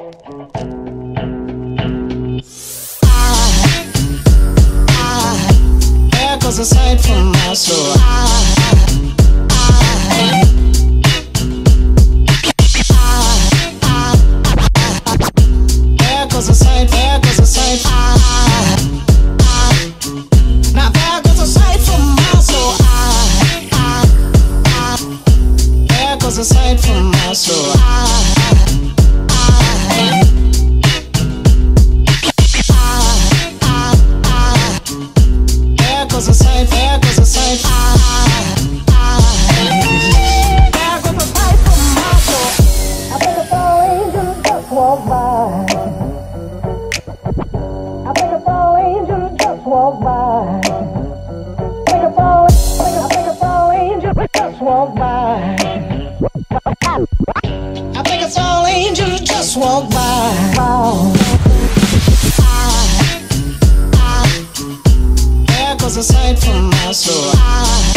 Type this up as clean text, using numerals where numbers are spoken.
There goes a sight from my soul. There goes a sight, there goes a sight. Now there goes a sight from my soul. There goes a sight from my soul. There goes a sight, there goes a sight. There goes a sight from my soul. I think it's all angels just walk by. I think it's all angels just walk by. I think it's all angels just walk by. I think it's all angels just walk by. There goes a sight from my soul.